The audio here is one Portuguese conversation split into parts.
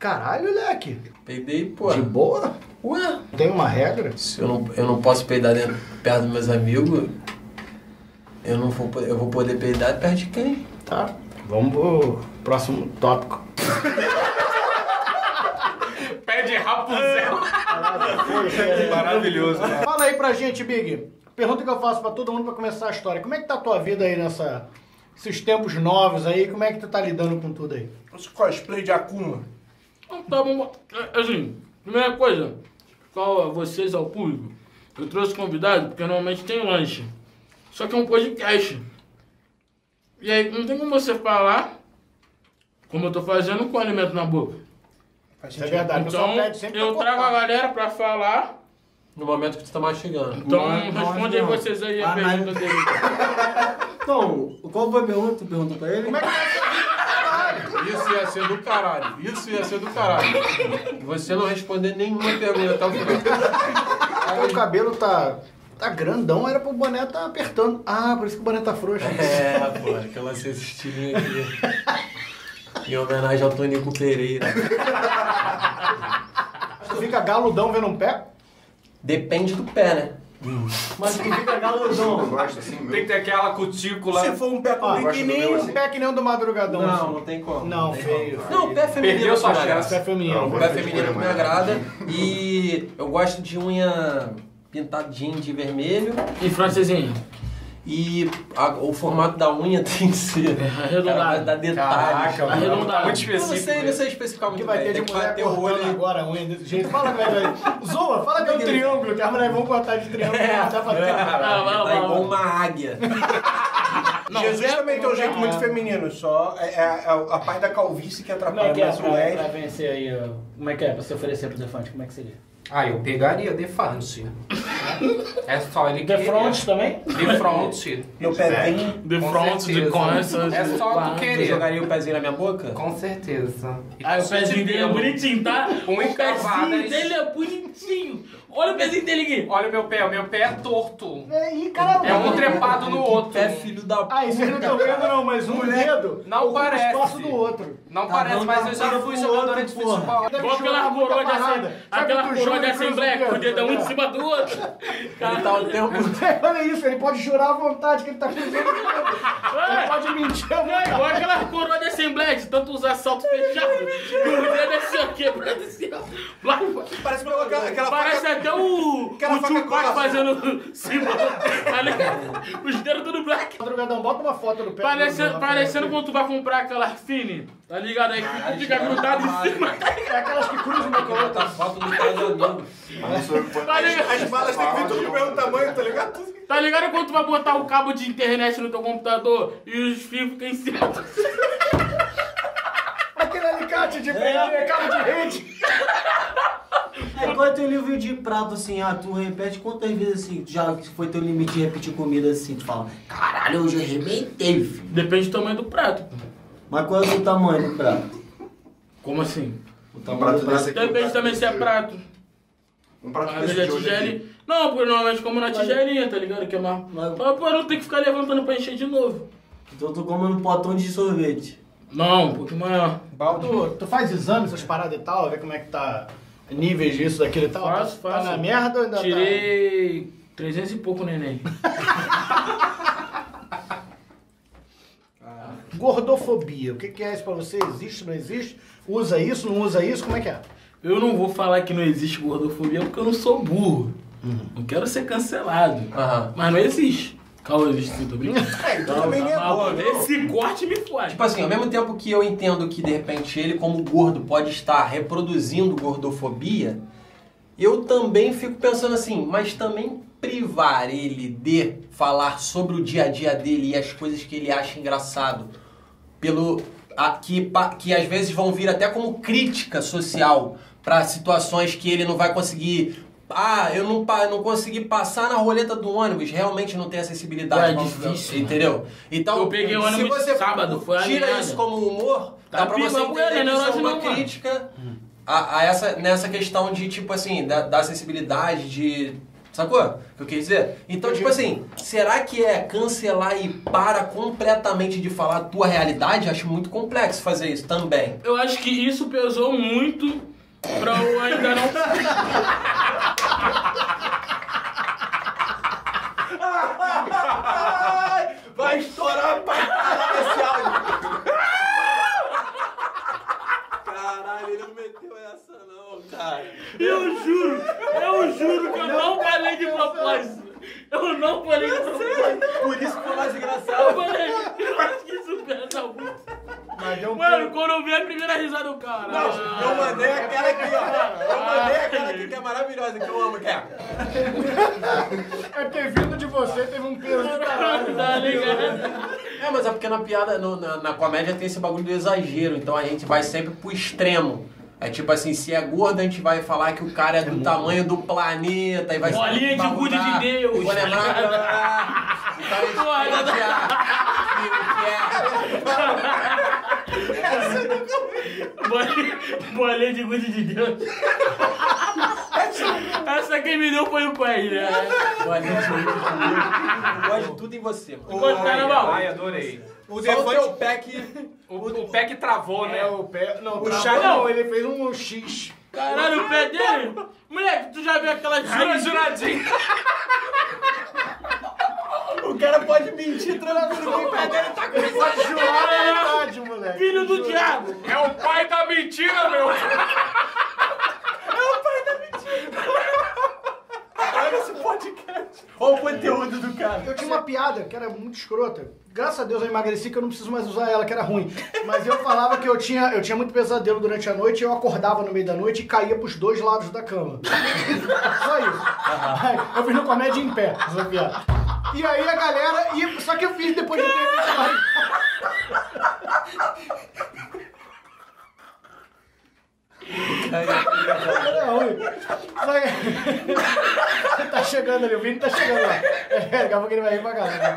Caralho, leque. Peidei, pô. De boa? Ué? Tem uma regra? Se eu não posso peidar perto dos meus amigos, eu vou poder peidar perto de quem? Tá. Vamos pro próximo tópico. Pé de Rapunzel. Maravilhoso. Fala aí pra gente, Big. Pergunta que eu faço pra todo mundo pra começar a história. Como é que tá a tua vida aí esses tempos novos aí? Como é que tu tá lidando com tudo aí? Esse cosplay de Akuma. Tá bom. Assim, primeira coisa, qual a vocês ao público? Eu trouxe convidado porque normalmente tem lanche. Só que é um podcast. E aí não tem como você falar como eu tô fazendo com o alimento na boca. Isso é verdade. O pessoal Então pede sempre eu pra trago a cortar. galera pra falar. No momento que tu tá mastigando. Então responde aí vocês aí a pergunta dele. Então, qual foi a pergunta? Tu perguntou pra ele? Como é que Isso ia ser do caralho. Isso ia ser do caralho. Você não responder nenhuma pergunta até o final. o cabelo tá grandão, era pro boné tá apertando. Ah, por isso que o boné tá frouxo. É, pô, aquela esse estilinho aqui. Em homenagem ao Tonico Pereira. Tu fica galudão vendo um pé? Depende do pé, né? Mas tu fica galudão. Gosto assim, meu. Tem que ter aquela cutícula. Se for um pé gosto do pequenininho, meu um assim. pé que nem o do madrugadão. Não, assim. não tem como. Não, feio. Não, o pé feminino Perdeu sua me chance. agrada. Pé feminino. Não, O pé feminino me agrada. E eu gosto de unha pintadinha de vermelho. E francesinho? E o formato da unha tem que ser Arredondado. Cara, vai dar detalhes. Caraca, Arredondado. Muito Eu não específico. sei especificar O que muito vai bem. ter de Tem que mulher bater o olho cortando ali. agora a unha desse jeito? Fala, velho. Zoa, fala que é um triângulo, que as mulheres vão cortar de triângulo. Dá pra ter. Tá igual uma águia. Jesus também tem um jeito muito feminino, só é a parte da calvície que Como atrapalha é que é mais pra mulheres. vencer aí? Como é que é pra se oferecer pro Defante? Como é que seria? Ah, eu pegaria Defante. É só ele The querer. Front também? Defronte. Meu pezinho. De Com front, de certeza. concha. É só tu Você querer. jogaria o pezinho na minha boca? Com certeza. Ah, o pezinho dele é bonitinho, tá? O pezinho cavadas. dele é bonitinho. Olha o pezinho dele aqui. Olha o meu pé é torto. Ih, caramba. É um trepado no outro. Pé filho da Ah, isso vocês não estão vendo não, mas um dedo Não ocupa parece. o espaço do outro. Não Tá parece, dando mas eu já tapão fui pro jogadora outro, de porra. futebol. Deve Igual jogar aquela muita coroa de parada. assembleia. Sabe Aquela quando coroa de joga, cruza assembleia, o com o dedo, dedão um em né? cima do outro. Ele tá o tempo. Olha isso, ele pode jurar à vontade que ele tá cruzando o dedo. Ele pode mentir à Não, é igual vontade. aquela coroa de assembleia, de tanto usar salto fechado. Que o dedo é assim, ó, quebrando assim, ó. Parece aquela Parece faca. até o Aquela faca Tupac grossa. fazendo símbolo. Tá ligado? Os dedos tudo black. Madrugadão, bota uma foto do pé. Parecendo quando tu vai comprar aquela Fini, tá ligado? Aí que tu fica grudado em cima. É aquelas que cruzam uma com a outra. Tá foto do pai do amigo. Tá ligado? As balas têm que vir tudo do mesmo tamanho, tá ligado? Tá ligado quando tu vai botar o cabo de internet no teu computador e os fios ficam em cima? Aquele alicate de cabo de rede. Aí qual é teu nível de prato assim? Ah, tu repete quantas vezes assim? Já foi teu limite de repetir comida assim? Tu fala, caralho, eu já arrebentei, filho. Depende do tamanho do prato. Mas qual é o tamanho do prato? Como assim? O Um tamanho prato do prato. desse aqui. Depende também se é prato. Um prato Às desse vezes de é hoje tigelinha. aqui. Não, porque normalmente como na tigelinha, tá ligado? Que é mais. Mas- Pô, eu não tenho que ficar levantando pra encher de novo. Então tu come um potão de sorvete. Não, um pouquinho maior. Tu faz exame, essas paradas e tal, ver como é que tá níveis disso, daquilo e tal? Faço, Tá faço. na merda ou ainda Tirei 300 e pouco neném. tá? Gordofobia, o que é isso pra você? Existe, não existe? Usa isso, não usa isso? Como é que é? Eu não vou falar que não existe gordofobia porque eu não sou burro. Não quero ser cancelado. Aham. Mas não existe. Calma, existe sim, tô brincando. Então também nem é boa, viu? Esse corte me fode. Tipo assim, ao mesmo tempo que eu entendo que, de repente, ele, como gordo, pode estar reproduzindo gordofobia, eu também fico pensando assim, mas também privar ele de falar sobre o dia a dia dele e as coisas que ele acha engraçado, que às vezes vão vir até como crítica social para situações que ele não vai conseguir. Ah, eu não consegui passar na roleta do ônibus, realmente não tem acessibilidade. É difícil, Entendeu? Então, Eu peguei o se ônibus você sábado, foi a tira merda. isso como humor, Tá dá pra você pior, entender né? que isso é Neurose uma não, mano. crítica nessa questão de, tipo assim, da acessibilidade, de Sacou o que eu quis dizer? Então, tipo assim, será que é cancelar e para completamente de falar a tua realidade? Acho muito complexo fazer isso também. Eu acho que isso pesou muito pra eu ainda não... Vai estourar pra caralho esse áudio. Caralho, ele não meteu essa não, cara. Eu juro que eu não falei de propósito. Eu não falei de propósito. Por isso que foi mais Eu engraçado. falei, eu acho que isso pesa muito. Mas deu um Mano, quando eu vi a primeira risada do cara. Não, eu mandei aquela aqui, ó. Eu mandei aquela aqui que é maravilhosa, que eu amo, que é. É ter vindo de você, teve um peso de caralho. Tá ligado? É, mas é porque na piada, na comédia tem esse bagulho do exagero, então a gente vai sempre pro extremo. É tipo assim, se é gordo, a gente vai falar que o cara é do tamanho do planeta e vai Bolinha de gude de Deus. Vou lembrar. Então a gente vai Bolinha de gude de Deus. Essa quem me deu foi o Quest, né? Bolinha de gude de Deus. Eu gosto de tudo em você, mano. Carnaval. Ai, adorei. O teu pé que... O pé que travou, né? É, o pé. Não, O o Charlie- não, ele fez um X. Caralho, o pé dele. Moleque, tu já viu aquela Juradinho. O cara pode mentir tranquilo, o pé dele tá com Ele pode jurar a verdade, moleque. filho do diabo. É o pai da mentira, meu. Olha esse podcast. Olha o conteúdo do cara. Eu tinha uma piada que era muito escrota. Graças a Deus eu emagreci que eu não preciso mais usar ela, que era ruim. Mas eu falava que eu tinha muito pesadelo durante a noite e eu acordava no meio da noite e caía pros dois lados da cama. Só isso. Aí, eu fiz no comédia em pé, essa piada. E aí a galera... Só que eu fiz depois de ter... Era ruim. Só que... Tá chegando ali, o Vini tá chegando lá. Daqui a pouco ele vai rir pra caralho.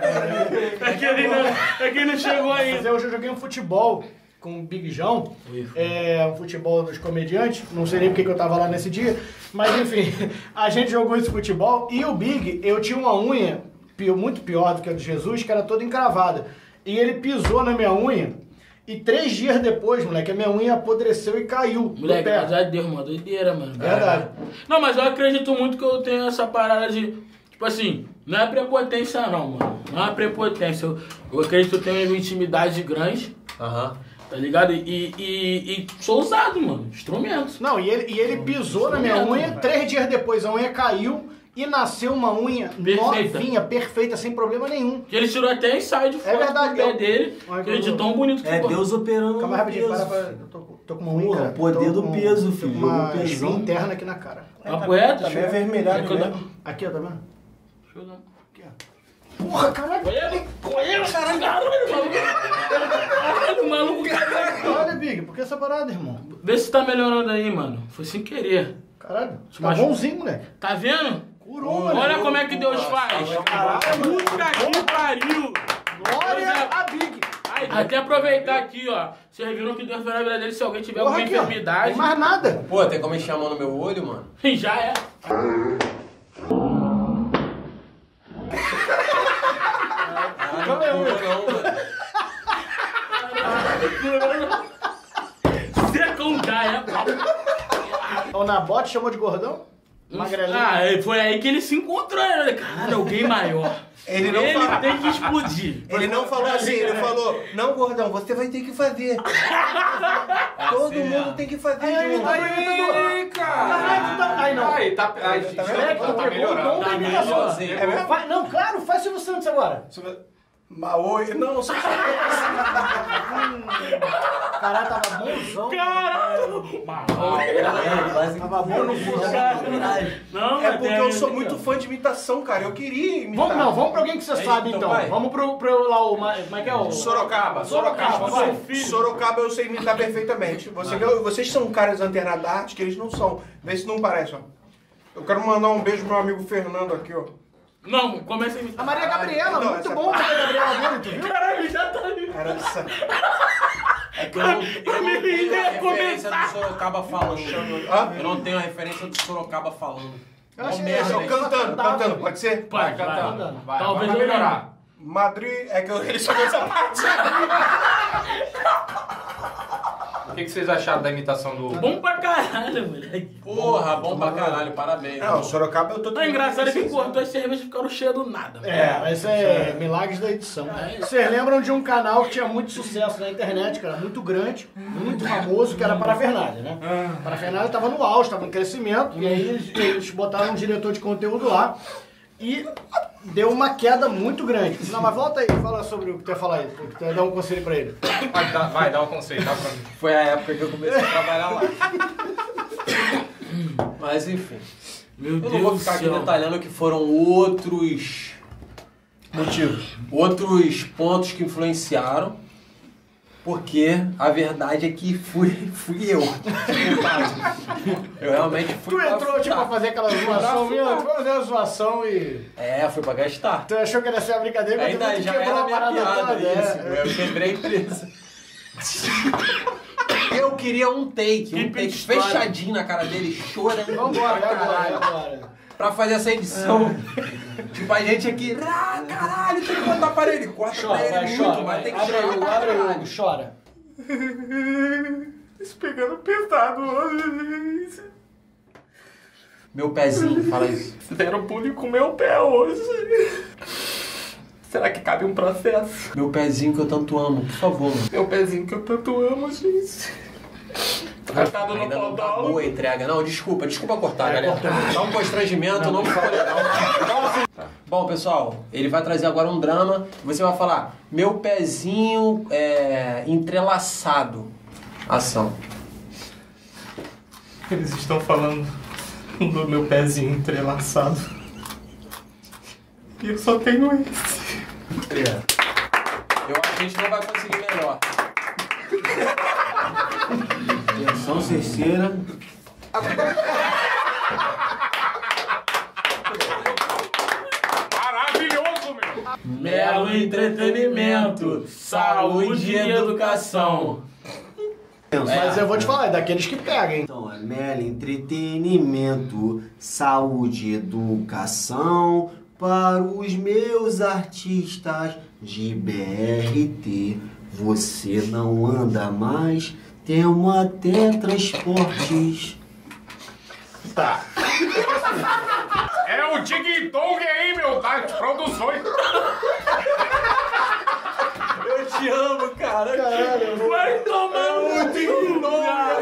É que ele não chegou Mas ainda. eu já joguei um futebol com o Big João, um futebol dos comediantes, não sei nem porque que eu tava lá nesse dia, mas enfim, a gente jogou esse futebol e o Big, eu tinha uma unha muito pior do que a de Jesus, que era toda encravada. E ele pisou na minha unha e 3 dias depois, moleque, a minha unha apodreceu e caiu do Moleque, pé. graças a Deus, mano, doideira, mano. Verdade. Não, mas eu acredito muito que eu tenho essa parada de, tipo assim, não é prepotência não, mano. Não é prepotência. Eu acredito que eu tenho uma intimidade grande, Aham. tá ligado? E sou usado, mano, instrumentos. Não, e ele pisou na minha unha, 3 dias depois a unha caiu e nasceu uma unha Perfeita. novinha, perfeita, sem problema nenhum. Que ele tirou até ensaio de foto verdade, do pé eu- dele, Olha que que de eu- tão bonito que É ficou. Deus operando Calma no rapidinho, peso. para. Eu tô com uma unha. Porra, cara. poder Tô do com- peso, tô filho. com uma O pesão. espinha interna aqui na cara. Papo reto, Tá meio deixa eu- avermelhado deixa eu dar- mesmo. Aqui, ó, tá vendo? deixa eu dar- Aqui, ó. Porra, caralho. Caralho, maluco. Olha, Big, por que essa parada, irmão? Vê se tá melhorando aí, mano. Foi sem querer. Caralho, tá Mas- bonzinho, moleque. Tá vendo? Curou, mano. Olha como é que Deus faz. Puta que pariu. Glória a Big. Até aproveitar aqui, ó. Vocês viram que Deus foi na vida dele se alguém tiver Porra, alguma aqui, ó. enfermidade. Tem mais nada. Pô, tem como encher a mão no meu olho, mano? Já é. Não, mano. Secão já é. O Nabote chamou de gordão? Magrelinho. Ah, foi aí que ele se encontrou, né? Caralho, alguém maior. Ele não Ele fala- tem que explodir. Ele não falou assim, ele falou, não, gordão, você vai ter que fazer. Todo mundo tem que fazer, João. Aí, cara. Aí não. Aí, tá, aí, Tá vendo? tá melhorando. Tá melhor. É mesmo? Vai- não, claro, faz Silvio Santos agora. Oi, não, só Caralho, tava bonzão. Caralho! Tava bom no fundo. Não, É mas porque tem- eu sou muito fã de imitação, cara. Eu queria imitar. Vamos pra alguém que você sabe então então. vai. Vamos pro lá o. Como é que é o. Sorocaba. Sorocaba, vai. Sorocaba eu sei imitar perfeitamente. Vocês são caras antenados da arte que eles não são. Vê se não parece, ó. Eu quero mandar um beijo pro meu amigo Fernando aqui, ó. Não, começa a imitar. A Maria Gabriela, Não, muito essa bom a Maria Gabriela dele, tu viu? Caralho, já tá ali. Era essa. É que eu não tenho ia a referência começar. do Sorocaba falando. Hã? Eu não tenho a referência do Sorocaba falando. Eu achei merda, isso, hein? Cantando, pode ser? Vai, cantando. Vai, Talvez vai eu melhorar. Madrid, é que ele só essa parte. O que vocês acharam da imitação do... Bom pra caralho, moleque. Porra, bom pra caralho, parabéns. Não, Sorocaba eu tô... O engraçado é que cortou as cervejas e ficaram cheias do nada. Mas isso é milagres da edição. Vocês lembram de um canal que tinha muito sucesso na internet, cara, muito grande, muito famoso, que era Parafernália, né? Parafernália tava no auge, tava em crescimento, e aí eles botaram um diretor de conteúdo lá e deu uma queda muito grande. Não, mas volta aí, fala sobre o que tu ia falar aí, tu ia dar um conselho pra ele. Vai, dá um conselho, dá pra mim. Foi a época que eu comecei a trabalhar lá. Mas enfim. Meu Eu Deus não vou do ficar aqui céu. detalhando que foram outros Motivo. outros pontos que influenciaram, porque a verdade é que fui eu. Eu realmente fui Tu entrou pra tipo pra fazer aquela zoação, viu? Tu foi fazer uma zoação e... fui pra gastar. Tu achou que era ser a brincadeira, mas Ainda tu já quebrou era a minha parada piada toda, isso. é. Eu quebrei a empresa. Eu queria um take história. fechadinho na cara dele, chorando. Vambora, pra agora, caralho. agora. Pra fazer essa edição. Tipo, a gente aqui, caralho, tem que botar pra ele. Corta Chora, pra ele vai, muito, chora. mas tem que Abre aí, chorar pra abre aí, caralho. Hugo, chora. Isso pegando pesado. Meu pezinho, fala isso. Fizeram bullying com meu pé hoje. Será que cabe um processo? Meu pezinho que eu tanto amo, por favor, mano. Meu pezinho que eu tanto amo, gente. Tratado no Ainda não tá podólogo. boa a entrega. Não, desculpa cortar, galera. Dá um constrangimento, não ficou legal. Bom, pessoal, ele vai trazer agora um drama. Você vai falar, meu pezinho entrelaçado. Ação. Eles estão falando do meu pezinho entrelaçado. E eu só tenho esse. Eu acho que a gente não vai conseguir melhor. Atenção, terceira. Maravilhoso, meu! Melo Entretenimento, Saúde e Educação. Mas eu vou te falar, é daqueles que pegam, hein? Então, é Melo Entretenimento, Saúde e Educação para os meus artistas de BRT. Você não anda mais, temos até transportes. Tá. É o Tig Dong aí, meu, das produções. Eu te amo, cara. Caralho, Vai tomar muito em